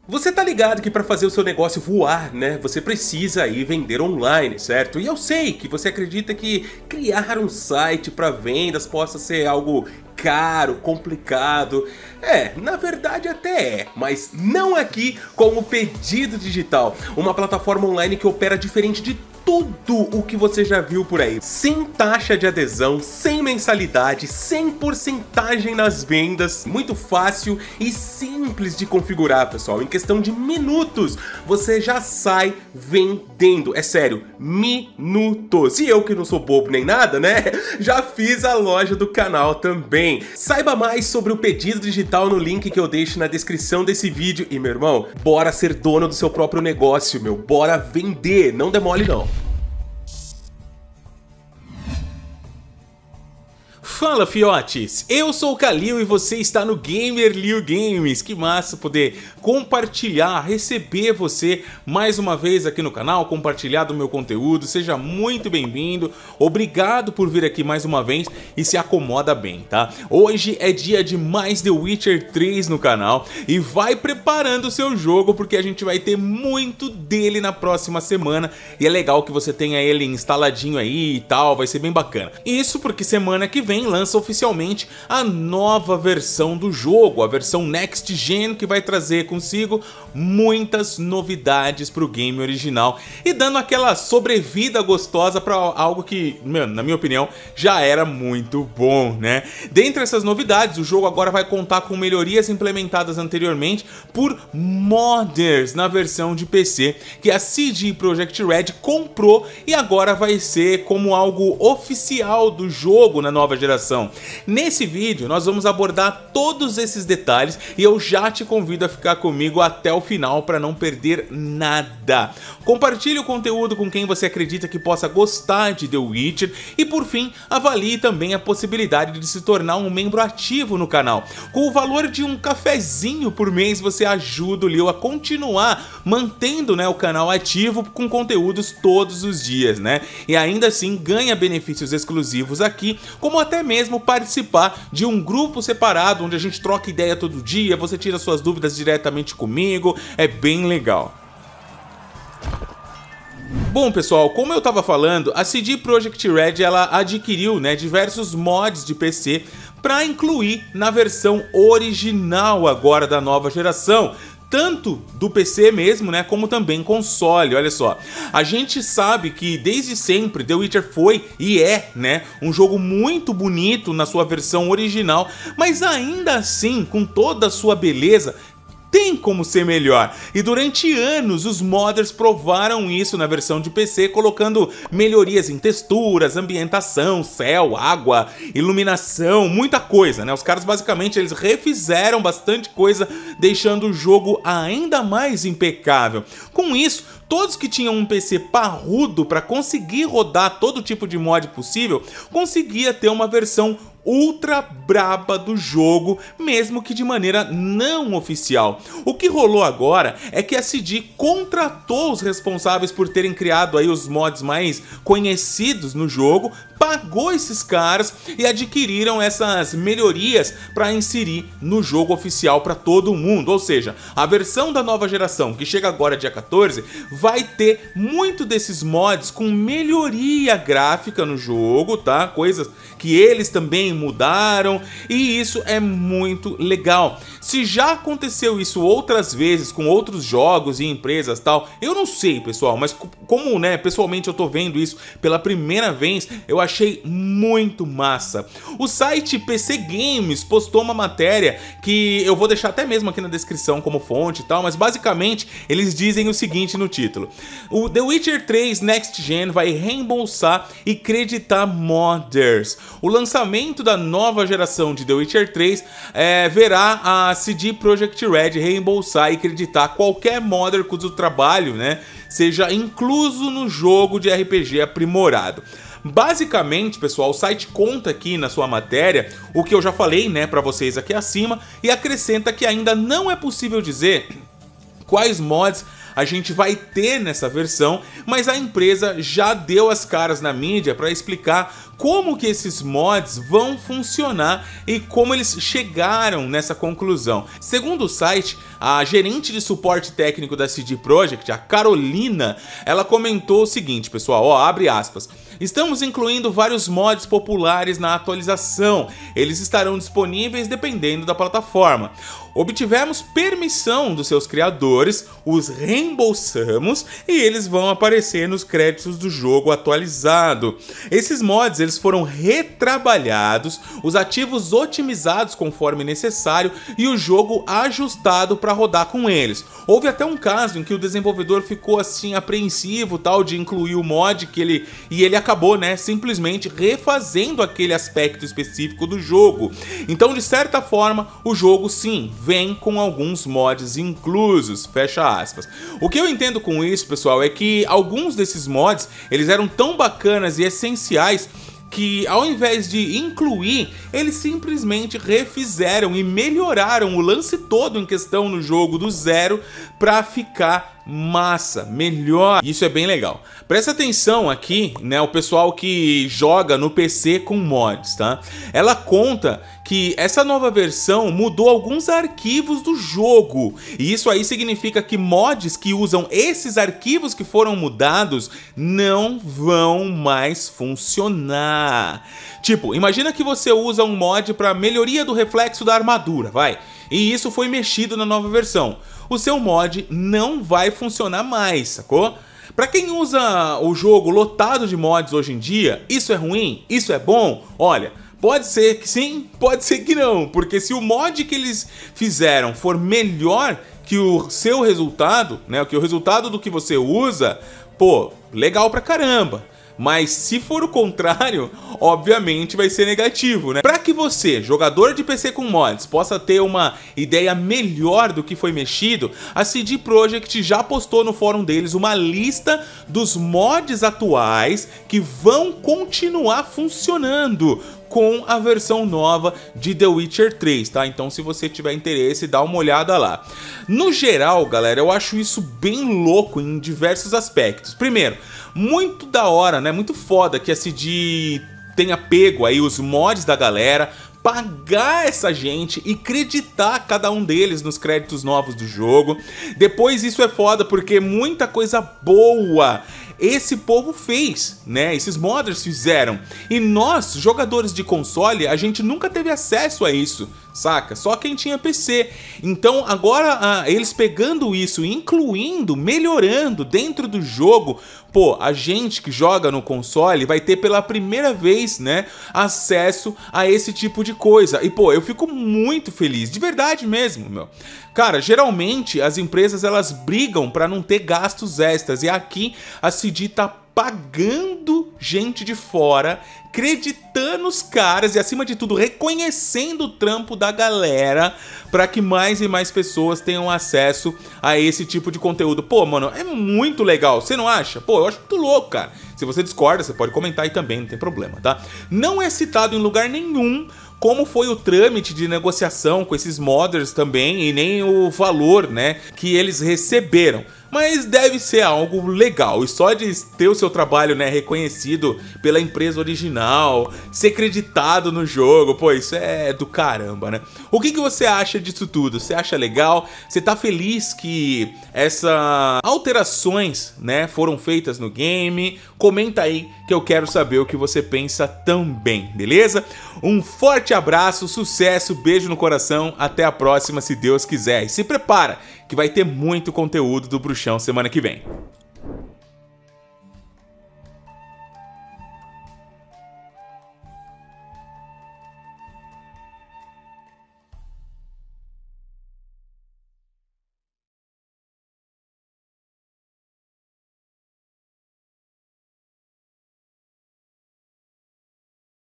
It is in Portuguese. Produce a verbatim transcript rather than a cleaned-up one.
Você tá ligado que para fazer o seu negócio voar, né, você precisa aí vender online, certo? E eu sei que você acredita que criar um site para vendas possa ser algo caro, complicado. É, na verdade até é, mas não aqui com o Pedido Digital, uma plataforma online que opera diferente de tudo o que você já viu por aí. Sem taxa de adesão, sem mensalidade, sem porcentagem nas vendas, muito fácil e simples de configurar, pessoal. Em questão de minutos, você já sai vendendo. É sério, minutos. E eu que não sou bobo nem nada, né? Já fiz a loja do canal também. Saiba mais sobre o Pedido Digital no link que eu deixo na descrição desse vídeo. E, meu irmão, bora ser dono do seu próprio negócio, meu. Bora vender. Não demole, não. Fala, fiotes! Eu sou o Kalil e você está no Gamerlio Games. Que massa poder compartilhar, receber você mais uma vez aqui no canal, compartilhar do meu conteúdo. Seja muito bem-vindo, obrigado por vir aqui mais uma vez e se acomoda bem, tá? Hoje é dia de mais The Witcher três no canal e vai preparando o seu jogo porque a gente vai ter muito dele na próxima semana e é legal que você tenha ele instaladinho aí e tal, vai ser bem bacana. Isso porque semana que vem lança oficialmente a nova versão do jogo, a versão Next Gen, que vai trazer consigo muitas novidades para o game original e dando aquela sobrevida gostosa para algo que, na minha opinião, já era muito bom, né? Dentre essas novidades, o jogo agora vai contar com melhorias implementadas anteriormente por modders na versão de P C, que a C D Projekt Red comprou e agora vai ser como algo oficial do jogo na nova geração. Nesse vídeo nós vamos abordar todos esses detalhes e eu já te convido a ficar comigo até o final para não perder nada. Compartilhe o conteúdo com quem você acredita que possa gostar de The Witcher e por fim avalie também a possibilidade de se tornar um membro ativo no canal. Com o valor de um cafezinho por mês você ajuda o Leo a continuar mantendo, né, o canal ativo com conteúdos todos os dias, né? E ainda assim ganha benefícios exclusivos aqui, como até mesmo participar de um grupo separado onde a gente troca ideia todo dia, você tira suas dúvidas diretamente comigo, é bem legal. Bom, pessoal, como eu estava falando, a C D Projekt Red ela adquiriu, né, diversos mods de P C para incluir na versão original agora da nova geração. Tanto do P C mesmo, né, como também console. Olha só, a gente sabe que desde sempre The Witcher foi e é, né, um jogo muito bonito na sua versão original, mas ainda assim, com toda a sua beleza, tem como ser melhor. E durante anos os modders provaram isso na versão de P C, colocando melhorias em texturas, ambientação, céu, água, iluminação, muita coisa, né? Os caras basicamente eles refizeram bastante coisa, deixando o jogo ainda mais impecável. Com isso, todos que tinham um P C parrudo para conseguir rodar todo tipo de mod possível, conseguia ter uma versão ultra braba do jogo, mesmo que de maneira não oficial. O que rolou agora é que a C D contratou os responsáveis por terem criado aí os mods mais conhecidos no jogo, pagou esses caras e adquiriram essas melhorias para inserir no jogo oficial para todo mundo. Ou seja, a versão da nova geração, que chega agora dia quatorze, vai ter muito desses mods com melhoria gráfica no jogo, tá? Coisas que eles também mudaram e isso é muito legal. Se já aconteceu isso outras vezes com outros jogos e empresas tal, eu não sei, pessoal, mas como, né, pessoalmente eu tô vendo isso pela primeira vez, eu achei muito massa. O site P C Games postou uma matéria que eu vou deixar até mesmo aqui na descrição como fonte e tal, mas basicamente eles dizem o seguinte no título: o The Witcher três Next Gen vai reembolsar e creditar modders. O lançamento da nova geração de The Witcher três é, verá a C D Projekt Red reembolsar e creditar qualquer modder cujo trabalho, né, seja incluso no jogo de R P G aprimorado. Basicamente, pessoal, o site conta aqui na sua matéria o que eu já falei, né, para vocês aqui acima e acrescenta que ainda não é possível dizer quais mods a gente vai ter nessa versão, mas a empresa já deu as caras na mídia para explicar como que esses mods vão funcionar e como eles chegaram nessa conclusão. Segundo o site, a gerente de suporte técnico da C D Projekt, a Carolina, ela comentou o seguinte, pessoal, ó, abre aspas: estamos incluindo vários mods populares na atualização, eles estarão disponíveis dependendo da plataforma. Obtivemos permissão dos seus criadores, os reembolsamos e eles vão aparecer nos créditos do jogo atualizado. Esses mods eles foram retrabalhados, os ativos otimizados conforme necessário e o jogo ajustado para rodar com eles. Houve até um caso em que o desenvolvedor ficou assim apreensivo tal de incluir o mod que ele e ele acabou, né, simplesmente refazendo aquele aspecto específico do jogo. Então, de certa forma, o jogo sim vem com alguns mods inclusos, fecha aspas. O que eu entendo com isso, pessoal, é que alguns desses mods, eles eram tão bacanas e essenciais que ao invés de incluir, eles simplesmente refizeram e melhoraram o lance todo em questão no jogo do zero para ficar massa, melhor. Isso é bem legal. Presta atenção aqui, né, o pessoal que joga no P C com mods, tá? Ela conta que essa nova versão mudou alguns arquivos do jogo. E isso aí significa que mods que usam esses arquivos que foram mudados não vão mais funcionar. Tipo, imagina que você usa um mod para melhoria do reflexo da armadura, vai. E isso foi mexido na nova versão. O seu mod não vai funcionar mais, sacou? Pra quem usa o jogo lotado de mods hoje em dia, isso é ruim? Isso é bom? Olha, pode ser que sim, pode ser que não, porque se o mod que eles fizeram for melhor que o seu resultado, né, que o resultado do que você usa, pô, legal pra caramba. Mas se for o contrário, obviamente vai ser negativo, né? Para que você, jogador de P C com mods, possa ter uma ideia melhor do que foi mexido, a C D Projekt já postou no fórum deles uma lista dos mods atuais que vão continuar funcionando com a versão nova de The Witcher três, tá? Então, se você tiver interesse, dá uma olhada lá. No geral, galera, eu acho isso bem louco em diversos aspectos. Primeiro, muito da hora, né? Muito foda que a C D tenha pego aí os mods da galera, pagar essa gente e creditar cada um deles nos créditos novos do jogo. Depois, isso é foda porque muita coisa boa esse povo fez, né? Esses modders fizeram. E nós, jogadores de console, a gente nunca teve acesso a isso, saca? Só quem tinha P C. Então agora ah, eles pegando isso, incluindo, melhorando dentro do jogo, pô, a gente que joga no console vai ter pela primeira vez, né, acesso a esse tipo de coisa. E pô, eu fico muito feliz, de verdade mesmo, meu. Cara, geralmente as empresas elas brigam para não ter gastos extras e aqui a C D tá pagando gente de fora, acreditando os caras e, acima de tudo, reconhecendo o trampo da galera para que mais e mais pessoas tenham acesso a esse tipo de conteúdo. Pô, mano, é muito legal, você não acha? Pô, eu acho muito louco, cara. Se você discorda, você pode comentar aí também, não tem problema, tá? Não é citado em lugar nenhum como foi o trâmite de negociação com esses modders também e nem o valor, né, que eles receberam. Mas deve ser algo legal, e só de ter o seu trabalho, né, reconhecido pela empresa original, ser creditado no jogo, pô, isso é do caramba, né? O que que você acha disso tudo? Você acha legal? Você tá feliz que essas alterações, né, foram feitas no game? Comenta aí que eu quero saber o que você pensa também, beleza? Um forte abraço, sucesso, beijo no coração, até a próxima se Deus quiser. E se prepara que vai ter muito conteúdo do Bruxão semana que vem.